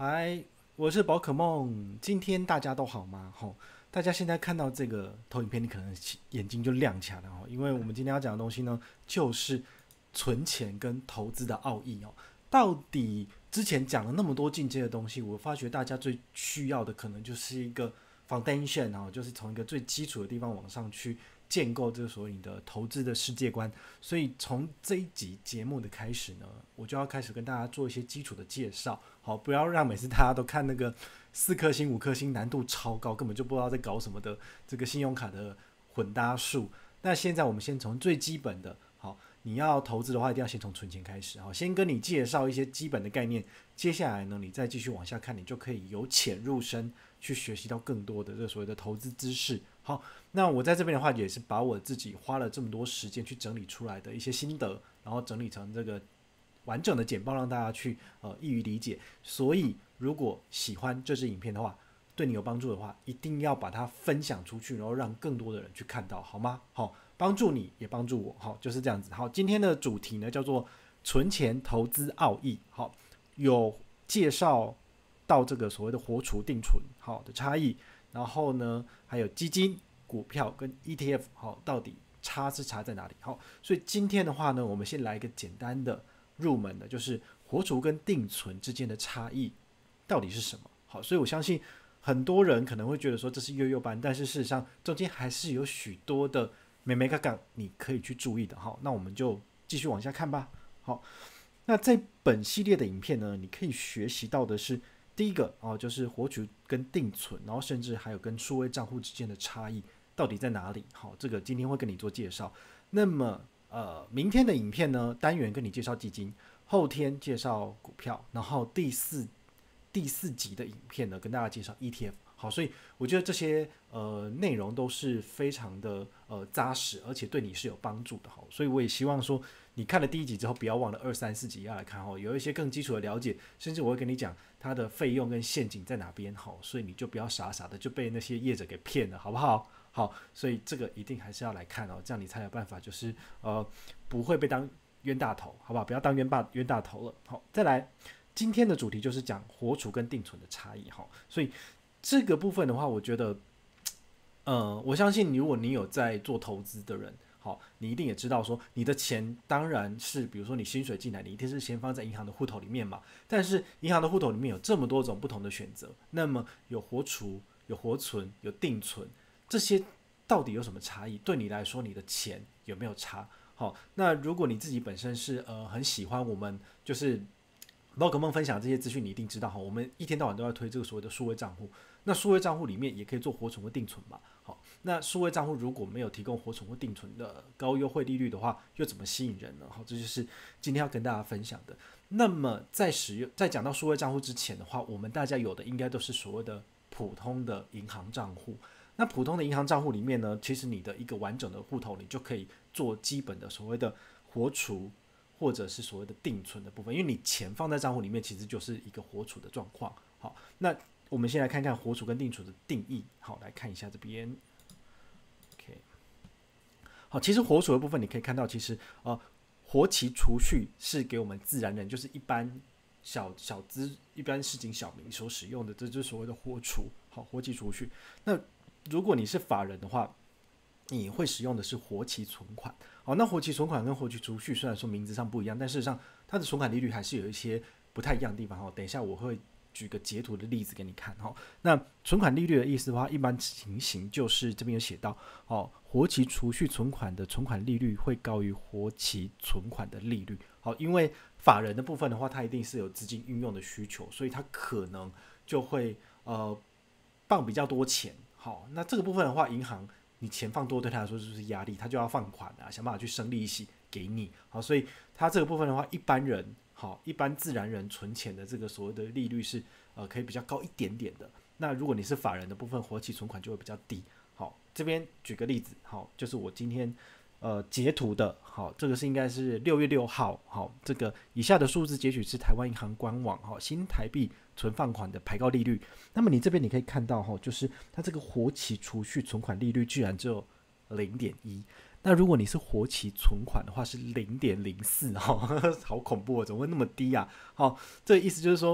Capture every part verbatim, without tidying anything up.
嗨，我是宝可梦。今天大家都好吗？吼，大家现在看到这个投影片，你可能眼睛就亮起来了哦，因为我们今天要讲的东西呢，就是存钱跟投资的奥义哦。到底之前讲了那么多进阶的东西，我发觉大家最需要的可能就是一个 foundation 哦，就是从一个最基础的地方往上去建构这个所谓你的投资的世界观。所以从这一集节目的开始呢，我就要开始跟大家做一些基础的介绍。好，不要让每次大家都看那个四颗星、五颗星，难度超高，根本就不知道在搞什么的这个信用卡的混搭数。那现在我们先从最基本的，好，你要投资的话，一定要先从存钱开始。好，先跟你介绍一些基本的概念，接下来呢，你再继续往下看，你就可以由浅入深去学习到更多的这所谓的投资知识。好，那我在这边的话，也是把我自己花了这么多时间去整理出来的一些心得，然后整理成这个完整的简报，让大家去呃易于理解。所以，如果喜欢这支影片的话，对你有帮助的话，一定要把它分享出去，然后让更多的人去看到，好吗？好，帮助你也帮助我，好，就是这样子。好，今天的主题呢叫做存钱投资奥义，好，有介绍到这个所谓的活储定存好的差异，然后呢还有基金、股票跟 E T F 好到底差是差在哪里？好，所以今天的话呢，我们先来一个简单的入门的，就是活储跟定存之间的差异到底是什么？好，所以我相信很多人可能会觉得说这是幼幼班，但是事实上中间还是有许多的眉眉角角你可以去注意的。好，那我们就继续往下看吧。好，那在本系列的影片呢，你可以学习到的是第一个哦，就是活储跟定存，然后甚至还有跟数位账户之间的差异到底在哪里？好，这个今天会跟你做介绍。那么呃，明天的影片呢，单元跟你介绍基金，后天介绍股票，然后第四第四集的影片呢，跟大家介绍 E T F。好，所以我觉得这些呃内容都是非常的呃扎实，而且对你是有帮助的。好，所以我也希望说，你看了第一集之后，不要忘了二三四集要来看哦，有一些更基础的了解，甚至我会跟你讲它的费用跟陷阱在哪边。好，所以你就不要傻傻的就被那些业者给骗了，好不好？好，所以这个一定还是要来看哦，这样你才有办法，就是呃不会被当冤大头，好不好？不要当冤大冤大头了。好，再来，今天的主题就是讲活储跟定存的差异。好，所以这个部分的话，我觉得，呃，我相信如果你有在做投资的人，好，你一定也知道说，你的钱当然是，比如说你薪水进来，你一定是先放在银行的户头里面嘛。但是银行的户头里面有这么多种不同的选择，那么有活储、有活存、有定存，这些到底有什么差异？对你来说，你的钱有没有差？好，那如果你自己本身是呃很喜欢我们就是宝可梦分享这些资讯，你一定知道哈。我们一天到晚都在推这个所谓的数位账户，那数位账户里面也可以做活存或定存嘛。好，那数位账户如果没有提供活存或定存的高优惠利率的话，又怎么吸引人呢？好，这就是今天要跟大家分享的。那么在使用在讲到数位账户之前的话，我们大家有的应该都是所谓的普通的银行账户。那普通的银行账户里面呢，其实你的一个完整的户头，你就可以做基本的所谓的活储或者是所谓的定存的部分，因为你钱放在账户里面，其实就是一个活储的状况。好，那我们先来看看活储跟定存的定义。好，来看一下这边。OK， 好，其实活储的部分你可以看到，其实呃，活期储蓄是给我们自然人，就是一般小小资、一般市井小民所使用的，这就是所谓的活储。好，活期储蓄。那如果你是法人的话，你会使用的是活期存款。好，那活期存款跟活期储蓄虽然说名字上不一样，但事实上它的存款利率还是有一些不太一样的地方。等一下我会举个截图的例子给你看。那存款利率的意思的话，一般情形就是这边有写到，活期储蓄存款的存款利率会高于活期存款的利率。好，因为法人的部分的话，它一定是有资金运用的需求，所以它可能就会呃放比较多钱。好，那这个部分的话，银行你钱放多对他来说就是压力，他就要放款啊，想办法去生利息给你。好，所以他这个部分的话，一般人好，一般自然人存钱的这个所谓的利率是呃可以比较高一点点的。那如果你是法人的部分，活期存款就会比较低。好，这边举个例子，好，就是我今天呃截图的，好，这个是应该是六月六号，好，这个以下的数字截取是台湾银行官网，好，新台币存放款的排高利率。那么你这边你可以看到，就是它这个活期储蓄存款利率居然只有 零点一， 那如果你是活期存款的话是 零点零四， 好恐怖哦，怎么会那么低啊？好，这个意思就是说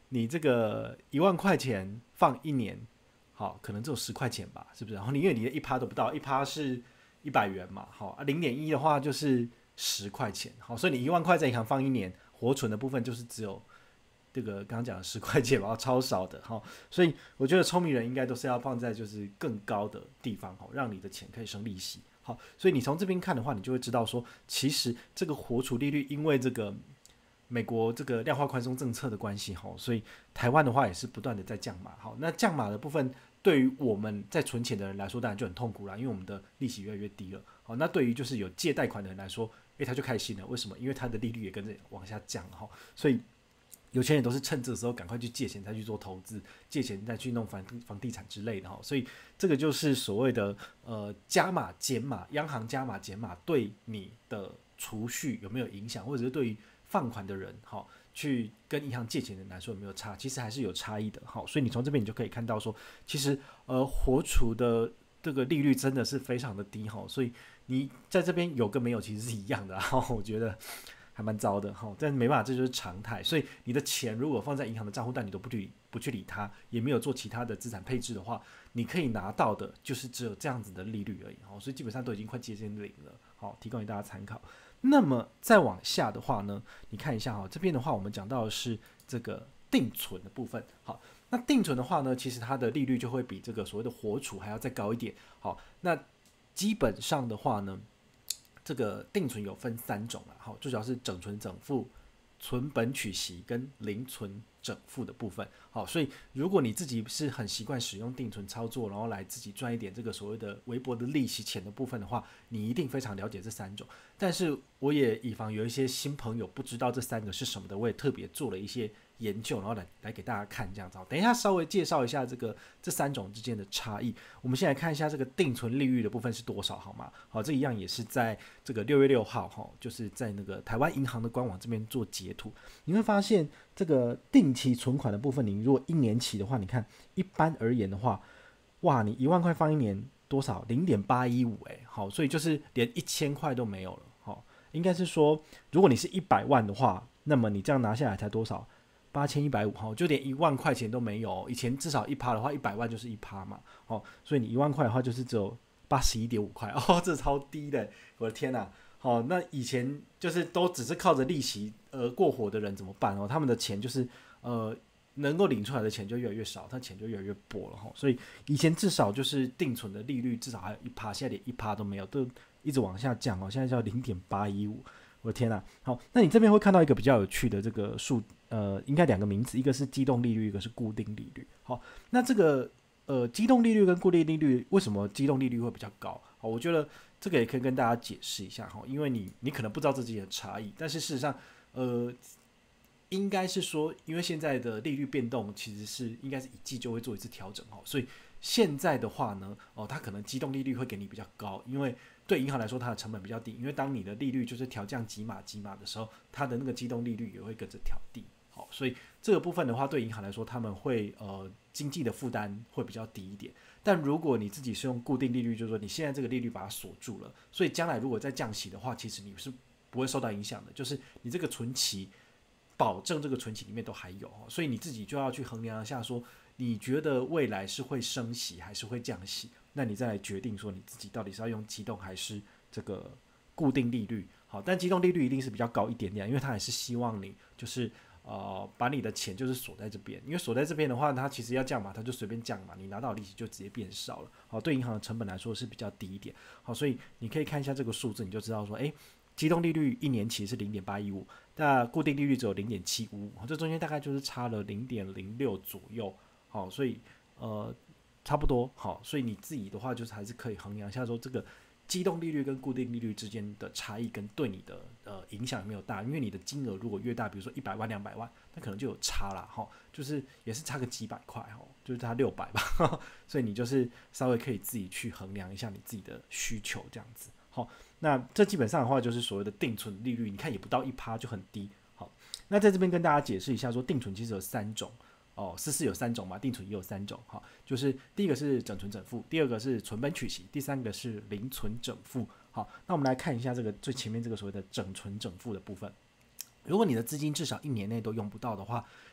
你这个一万块钱放一年，好，可能只有十块钱吧，是不是？然后你因为你的一趴都不到，一趴是一百元嘛，好，零点一的话就是十块钱，好，所以你一万块在银行放一年，活存的部分就是只有这个刚刚讲的十块钱吧，超少的哈。所以我觉得聪明人应该都是要放在就是更高的地方，让你的钱可以生利息。好，所以你从这边看的话，你就会知道说，其实这个活储利率因为这个美国这个量化宽松政策的关系，所以台湾的话也是不断的在降码。好，那降码的部分对于我们在存钱的人来说，当然就很痛苦啦，因为我们的利息越来越低了。好，那对于就是有借贷款的人来说，诶，他就开心了。为什么？因为他的利率也跟着往下降。所以有钱人都是趁这个时候赶快去借钱，再去做投资，借钱再去弄房房地产之类的。所以这个就是所谓的呃加码减码，央行加码减码对你的储蓄有没有影响，或者是对于放款的人去跟银行借钱的人来说有没有差？其实还是有差异的。所以你从这边你就可以看到说，其实呃活储的这个利率真的是非常的低，所以你在这边有跟没有其实是一样的。我觉得还蛮糟的，但没办法，这就是常态。所以你的钱如果放在银行的账户，但你都不去不去理它，也没有做其他的资产配置的话，你可以拿到的就是只有这样子的利率而已。所以基本上都已经快接近零了。好，提供给大家参考。那么再往下的话呢，你看一下这边的话，我们讲到的是这个定存的部分。好，那定存的话呢，其实它的利率就会比这个所谓的活储还要再高一点。好，那基本上的话呢，这个定存有分三种啦，好，最主要是整存整付、存本取息跟零存整付的部分。好，所以如果你自己是很习惯使用定存操作，然后来自己赚一点这个所谓的微薄的利息钱的部分的话，你一定非常了解这三种。但是我也以防有一些新朋友不知道这三个是什么的，我也特别做了一些研究，然后 来, 来给大家看这样子。等一下稍微介绍一下这个这三种之间的差异。我们先来看一下这个定存利率的部分是多少，好吗？好，这一样也是在这个六月六号，就是在那个台湾银行的官网这边做截图。你会发现这个定期存款的部分，你如果一年期的话，你看一般而言的话，哇，你一万块放一年多少？零点八一五，哎，好，所以就是连一千块都没有了。好，应该是说，如果你是一百万的话，那么你这样拿下来才多少？八千一百五，就连一万块钱都没有。以前至少一趴的话，一百万就是一趴嘛，哦，所以你一万块的话，就是只有八十一点五块，哦，这超低的，我的天哪！好，那以前就是都只是靠着利息而过活的人怎么办哦？他们的钱就是呃能够领出来的钱就越来越少，他钱就越来越薄了哈。所以以前至少就是定存的利率至少还有一趴，现在连一趴都没有，都一直往下降哦。现在叫零点八一五，我的天哪！好，那你这边会看到一个比较有趣的这个数，呃，应该两个名词，一个是机动利率，一个是固定利率。好，那这个呃机动利率跟固定利率为什么机动利率会比较高？好，我觉得这个也可以跟大家解释一下哈，因为你你可能不知道这之间的差异，但是事实上，呃，应该是说，因为现在的利率变动其实是应该是一季就会做一次调整哈，所以现在的话呢，哦，它可能机动利率会给你比较高，因为对银行来说它的成本比较低，因为当你的利率就是调降几码几码的时候，它的那个机动利率也会跟着调低。好，所以这个部分的话，对银行来说，他们会呃经济的负担会比较低一点。但如果你自己是用固定利率，就是说你现在这个利率把它锁住了，所以将来如果再降息的话，其实你是不会受到影响的，就是你这个存期保证这个存期里面都还有，所以你自己就要去衡量一下说，你觉得未来是会升息还是会降息，那你再来决定说你自己到底是要用机动还是这个固定利率。好，但机动利率一定是比较高一点点，因为它还是希望你就是呃把你的钱就是锁在这边，因为锁在这边的话，它其实要降嘛，它就随便降嘛，你拿到的利息就直接变少了。好，对银行的成本来说是比较低一点。好，所以你可以看一下这个数字，你就知道说，哎，机动利率一年期是 零点八一五， 那固定利率只有 零点七五五， 这中间大概就是差了 零点零六 左右。好，所以呃差不多。好，所以你自己的话就是还是可以衡量一下说这个机动利率跟固定利率之间的差异跟对你的呃影响有没有大，因为你的金额如果越大，比如说一百万两百万，那可能就有差啦，就是也是差个几百块，就是差六百吧，所以你就是稍微可以自己去衡量一下你自己的需求这样子。好，那这基本上的话就是所谓的定存利率，你看也不到 百分之一 就很低。好，那在这边跟大家解释一下说，定存其实有三种哦，思思有三种嘛，定存也有三种。好，就是第一个是整存整付，第二个是存本取息，第三个是零存整付。好，那我们来看一下这个最前面这个所谓的整存整付的部分。如果你的资金至少一年内都用不到的话，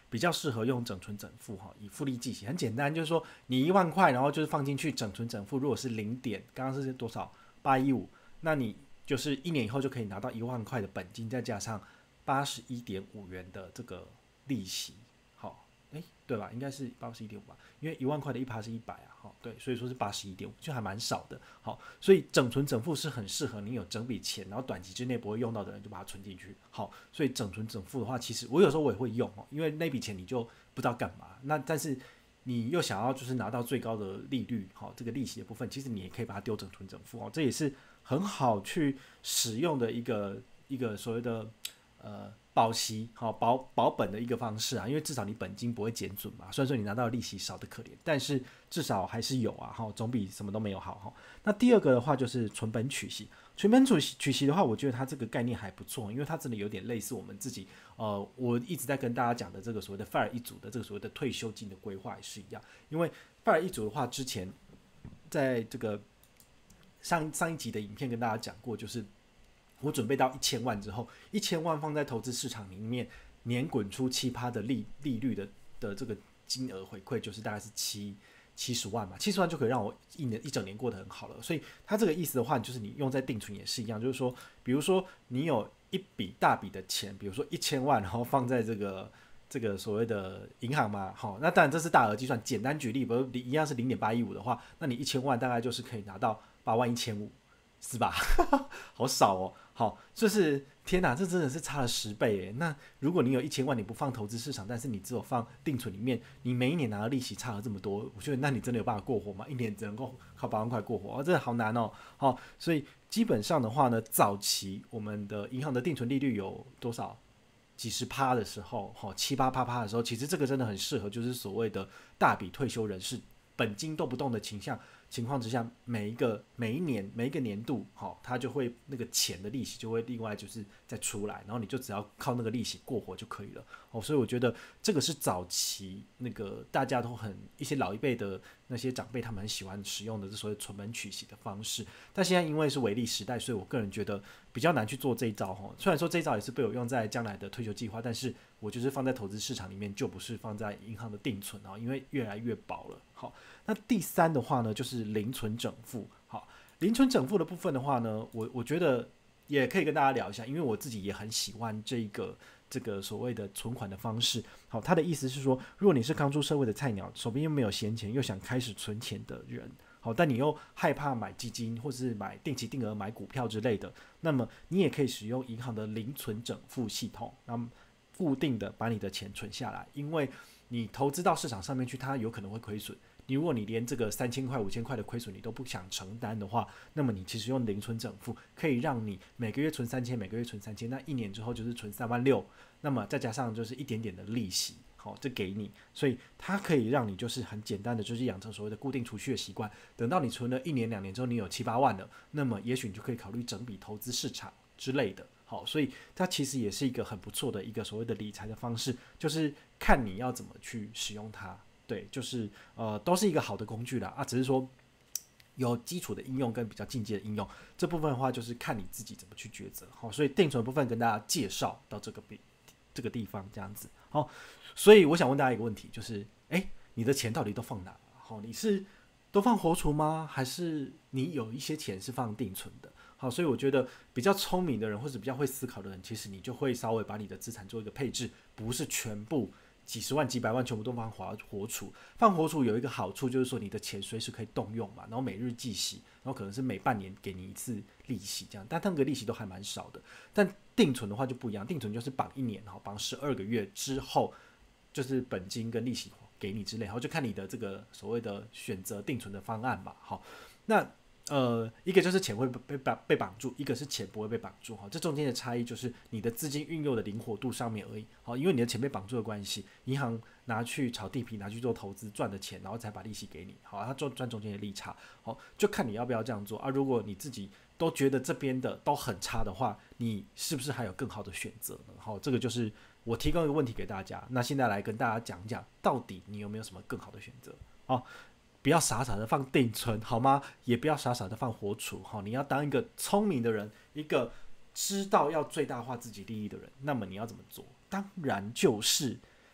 比较适合用整存整付哈，以复利计息，很简单，就是说你一万块，然后就是放进去整存整付，如果是零点，刚刚是多少八一五，那你就是一年以后就可以拿到一万块的本金，再加上八十一点五元的这个利息，好，哎，对吧？应该是八十一点五吧，因为一万块的一趴是一百啊，好，对，所以说是八十一点五，就还蛮少的，好，所以整存整付是很适合你有整笔钱，然后短期之内不会用到的人就把它存进去，好，所以整存整付的话，其实我有时候我也会用哦，因为那笔钱你就不知道干嘛，那但是你又想要就是拿到最高的利率，好，这个利息的部分，其实你也可以把它丢整存整付哦，这也是很好去使用的一个一个所谓的呃保息好保保本的一个方式啊，因为至少你本金不会减损嘛，虽然说你拿到的利息少得可怜，但是至少还是有啊，哈，总比什么都没有好哈。那第二个的话就是存本取息，存本取息取息的话，我觉得它这个概念还不错，因为它真的有点类似我们自己呃，我一直在跟大家讲的这个所谓的菲尔一族的这个所谓的退休金的规划也是一样，因为菲尔一族的话，之前在这个上上一集的影片跟大家讲过，就是我准备到一千万之后，一千万放在投资市场里面，年滚出七趴的利利率的的这个金额回馈，就是大概是七七十万嘛，七十万就可以让我一年一整年过得很好了。所以它这个意思的话，就是你用在定存也是一样，就是说，比如说你有一笔大笔的钱，比如说一千万，然后放在这个这个所谓的银行嘛，好，那当然这是大额计算。简单举例，比如一样是零点八一五的话，那你一千万大概就是可以拿到八万一千五，是吧？好少哦。好，就是天哪，这真的是差了十倍耶。那如果你有一千万，你不放投资市场，但是你只有放定存里面，你每一年拿的利息差了这么多，我觉得那你真的有办法过活吗？一年只能够靠八万块过活，哦，真的好难哦。好，所以基本上的话呢，早期我们的银行的定存利率有多少？几十趴的时候，哈，七八趴趴的时候，其实这个真的很适合，就是所谓的大笔退休人士，本金都不动的倾向。情况之下，每一个每一年每一个年度，好，它就会那个钱的利息就会另外就是再出来，然后你就只要靠那个利息过活就可以了。哦，所以我觉得这个是早期那个大家都很一些老一辈的那些长辈他们很喜欢使用的这所谓存本取息的方式。但现在因为是微利时代，所以我个人觉得比较难去做这一招哈。虽然说这一招也是被我用在将来的退休计划，但是我就是放在投资市场里面，就不是放在银行的定存啊，因为越来越薄了。好。那第三的话呢，就是零存整付。好，零存整付的部分的话呢，我我觉得也可以跟大家聊一下，因为我自己也很喜欢这个这个所谓的存款的方式。好，他的意思是说，如果你是刚出社会的菜鸟，手边又没有闲钱，又想开始存钱的人，好，但你又害怕买基金或是买定期定额买股票之类的，那么你也可以使用银行的零存整付系统，那么固定的把你的钱存下来，因为你投资到市场上面去，它有可能会亏损。你如果你连这个三千块、五千块的亏损你都不想承担的话，那么你其实用零存整付可以让你每个月存三千，每个月存三千，那一年之后就是存三万六，那么再加上就是一点点的利息，好，这给你，所以它可以让你就是很简单的就是养成所谓的固定储蓄的习惯。等到你存了一年、两年之后，你有七八万了，那么也许你就可以考虑整笔投资市场之类的。好，所以它其实也是一个很不错的一个所谓的理财的方式，就是看你要怎么去使用它。对，就是呃，都是一个好的工具啦啊，只是说有基础的应用跟比较进阶的应用，这部分的话就是看你自己怎么去抉择。好，所以定存的部分跟大家介绍到这个这个地方这样子。好，所以我想问大家一个问题，就是哎，你的钱到底都放哪？好，你是都放活储吗？还是你有一些钱是放定存的？好，所以我觉得比较聪明的人或者比较会思考的人，其实你就会稍微把你的资产做一个配置，不是全部。几十万、几百万全部都放活储，放活储有一个好处就是说你的钱随时可以动用嘛，然后每日计息，然后可能是每半年给你一次利息这样，但那个利息都还蛮少的。但定存的话就不一样，定存就是绑一年，绑十二个月之后，就是本金跟利息给你之类，然后就看你的这个所谓的选择定存的方案吧。好，那。呃，一个就是钱会被绑被绑住，一个是钱不会被绑住哈。这中间的差异就是你的资金运用的灵活度上面而已。好，因为你的钱被绑住的关系，银行拿去炒地皮，拿去做投资赚的钱，然后才把利息给你。好，它赚赚中间的利差。好，就看你要不要这样做啊。如果你自己都觉得这边的都很差的话，你是不是还有更好的选择呢？好，这个就是我提供一个问题给大家。那现在来跟大家讲讲，到底你有没有什么更好的选择？好。不要傻傻的放定存好吗？也不要傻傻的放活储。你要当一个聪明的人，一个知道要最大化自己利益的人。那么你要怎么做？当然就是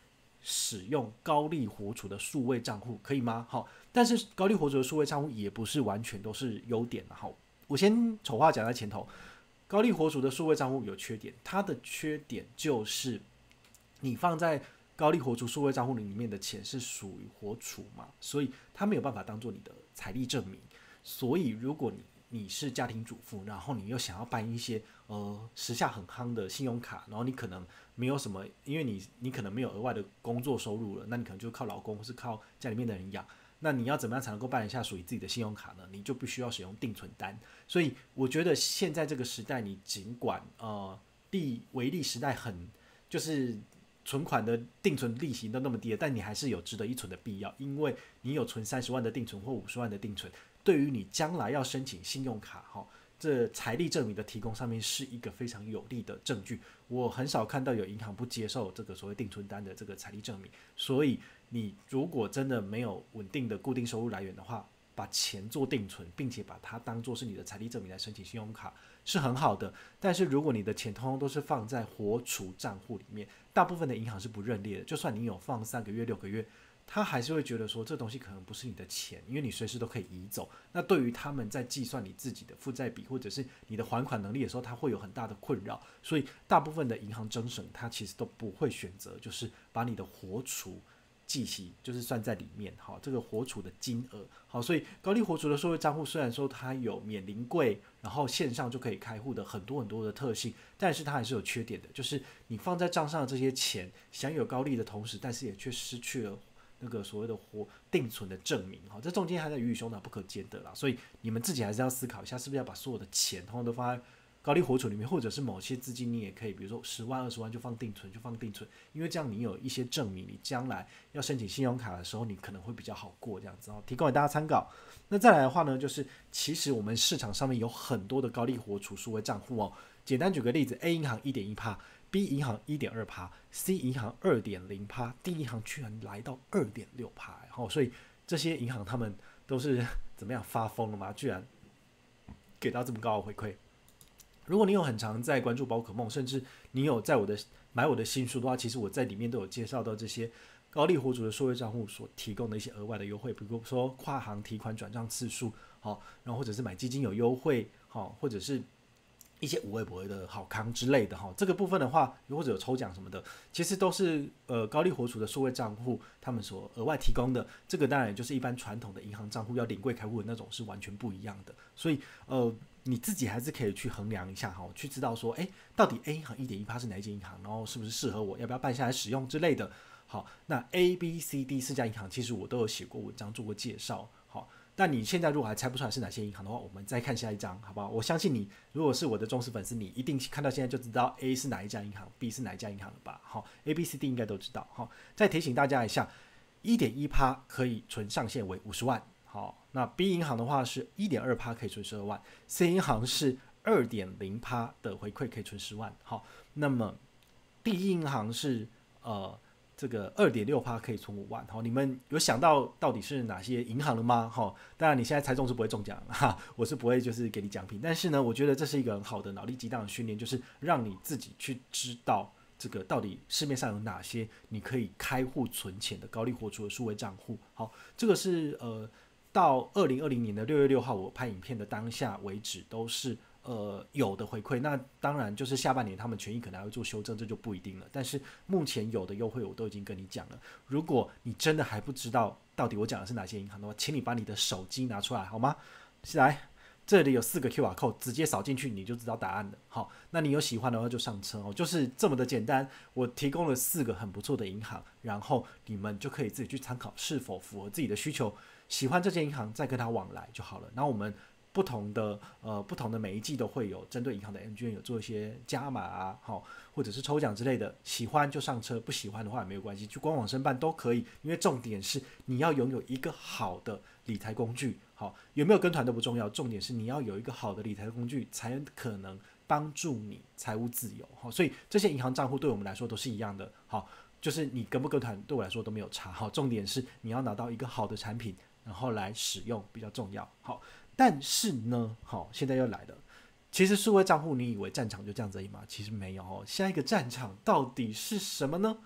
使用高利活储的数位账户，可以吗？好，但是高利活储的数位账户也不是完全都是优点的。好，我先丑话讲在前头，高利活储的数位账户有缺点，它的缺点就是你放在高利活储数位账户里面的钱是属于活储嘛，所以它没有办法当做你的财力证明。所以如果你你是家庭主妇，然后你又想要办一些呃时下很夯的信用卡，然后你可能没有什么，因为你你可能没有额外的工作收入了，那你可能就靠老公或是靠家里面的人养。那你要怎么样才能够办一下属于自己的信用卡呢？你就必须要使用定存单。所以我觉得现在这个时代，你尽管呃利维利时代很就是存款的定存利息都那么低了，但你还是有值得一存的必要，因为你有存三十万的定存或五十万的定存，对于你将来要申请信用卡哈，这财力证明的提供上面是一个非常有力的证据。我很少看到有银行不接受这个所谓定存单的这个财力证明，所以你如果真的没有稳定的固定收入来源的话，把钱做定存，并且把它当作是你的财力证明来申请信用卡是很好的。但是如果你的钱通通都是放在活储账户里面，大部分的银行是不认列的。就算你有放三个月、六个月，他还是会觉得说这东西可能不是你的钱，因为你随时都可以移走。那对于他们在计算你自己的负债比或者是你的还款能力的时候，他会有很大的困扰。所以大部分的银行征审，他其实都不会选择就是把你的活储计息就是算在里面，好，这个活储的金额，好，所以高利活储的数位账户虽然说它有免临柜，然后线上就可以开户的很多很多的特性，但是它还是有缺点的，就是你放在账上的这些钱享有高利的同时，但是也却失去了那个所谓的活定存的证明，好，这中间还在鱼与熊掌不可兼得啦，所以你们自己还是要思考一下，是不是要把所有的钱通通都放在高利活储里面，或者是某些资金你也可以，比如说十万、二十万就放定存，就放定存，因为这样你有一些证明，你将来要申请信用卡的时候，你可能会比较好过，这样子哦，提供给大家参考。那再来的话呢，就是其实我们市场上面有很多的高利活储数位账户哦。简单举个例子 ，A 银行 一点一趴，B 银行 一点二趴，C 银行 二点零趴，D 银行居然来到 二点六趴，哦，所以这些银行他们都是怎么样发疯了吗？居然给到这么高的回馈。如果你有很常在关注宝可梦，甚至你有在我的买我的新书的话，其实我在里面都有介绍到这些高利活储的数位账户所提供的一些额外的优惠，比如说跨行提款转账次数，好，然后或者是买基金有优惠，好，或者是一些无微不微的好康之类的哈，这个部分的话，或者有抽奖什么的，其实都是呃高利活储的数位账户他们所额外提供的。这个当然就是一般传统的银行账户要领柜开户的那种是完全不一样的，所以呃你自己还是可以去衡量一下哈，去知道说，哎，到底 A 银行 一点一趴 是哪一间银行，然后是不是适合我，要不要办下来使用之类的。好，那 A、B、C、D 四家银行其实我都有写过文章做过介绍，好。但你现在如果还猜不出来是哪些银行的话，我们再看下一张，好不好？我相信你，如果是我的忠实粉丝，你一定看到现在就知道 A 是哪一家银行 ，B 是哪一家银行了吧？好 ，A、B、C、D 应该都知道。好，再提醒大家一下 ，一点一趴 可以存上限为五十万。好，那 B 银行的话是 一点二趴 可以存十二万 ，C 银行是 二点零趴 的回馈可以存十万。好，那么 D 银行是呃。这个 二点六趴 可以存五万，你们有想到到底是哪些银行了吗？当然你现在猜中是不会中奖哈，我是不会就是给你奖品，但是呢，我觉得这是一个很好的脑力激荡的训练，就是让你自己去知道这个到底市面上有哪些你可以开户存钱的高利活储的数位账户。好，这个是呃到二零二零年的六月六号我拍影片的当下为止都是。呃，有的回馈，那当然就是下半年他们权益可能还会做修正，这就不一定了。但是目前有的优惠我都已经跟你讲了。如果你真的还不知道到底我讲的是哪些银行的话，请你把你的手机拿出来好吗？来，这里有四个 Q R code， 直接扫进去你就知道答案了。好，那你有喜欢的话就上车哦，就是这么的简单。我提供了四个很不错的银行，然后你们就可以自己去参考是否符合自己的需求，喜欢这间银行再跟他往来就好了。然后我们。不同的呃，不同的每一季都会有针对银行的 M G N 有做一些加码啊，好，或者是抽奖之类的。喜欢就上车，不喜欢的话也没有关系，去官网申办都可以。因为重点是你要拥有一个好的理财工具，好，有没有跟团都不重要，重点是你要有一个好的理财工具，才可能帮助你财务自由。好，所以这些银行账户对我们来说都是一样的，好，就是你跟不跟团对我来说都没有差。好，重点是你要拿到一个好的产品，然后来使用比较重要。好。但是呢，好，现在又来了。其实数位账户，你以为战场就这样子而已吗？其实没有哦。下一个战场到底是什么呢？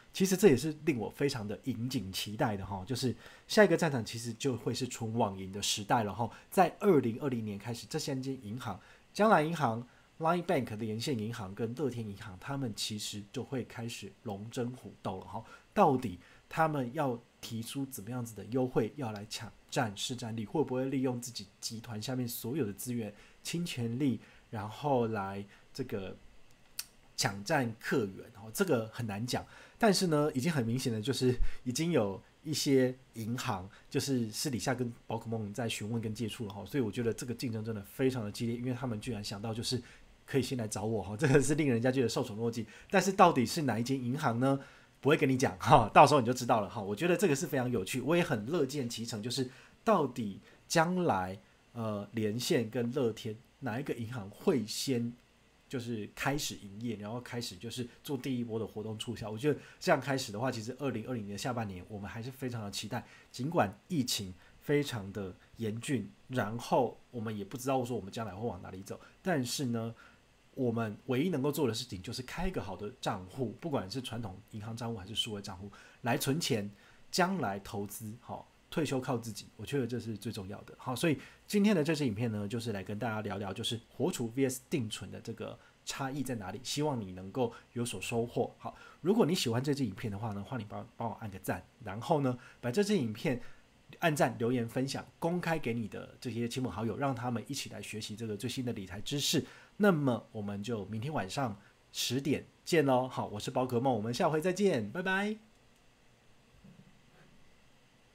其实这也是令我非常的引颈期待的哈，就是下一个战场其实就会是纯网银的时代了哈。在二零二零年开始，这三间银行，将来银行、Line Bank 的连线银行跟乐天银行，他们其实就会开始龙争虎斗了哈。到底他们要提出怎么样子的优惠，要来抢占市占率，会不会利用自己集团下面所有的资源、倾全力，然后来这个抢占客源？哦，这个很难讲。但是呢，已经很明显的就是已经有一些银行就是私底下跟宝可梦在询问跟接触了哈，所以我觉得这个竞争真的非常的激烈，因为他们居然想到就是可以先来找我哈，这个是令人家觉得受宠若惊。但是到底是哪一间银行呢？不会跟你讲哈，到时候你就知道了哈。我觉得这个是非常有趣，我也很乐见其成，就是到底将来呃连线跟乐天哪一个银行会先就是开始营业，然后开始就是做第一波的活动促销。我觉得这样开始的话，其实二零二零年下半年我们还是非常的期待，尽管疫情非常的严峻，然后我们也不知道说我们将来会往哪里走，但是呢，我们唯一能够做的事情就是开一个好的账户，不管是传统银行账户还是数位账户，来存钱，将来投资，好，退休靠自己，我觉得这是最重要的。好，所以今天的这支影片呢，就是来跟大家聊聊，就是活储 V S 定存的这个差异在哪里，希望你能够有所收获。好，如果你喜欢这支影片的话呢，欢迎帮帮我按个赞，然后呢，把这支影片按赞、留言、分享，公开给你的这些亲朋好友，让他们一起来学习这个最新的理财知识。那么我们就明天晚上十点见喽。好，我是宝可梦，我们下回再见，拜拜。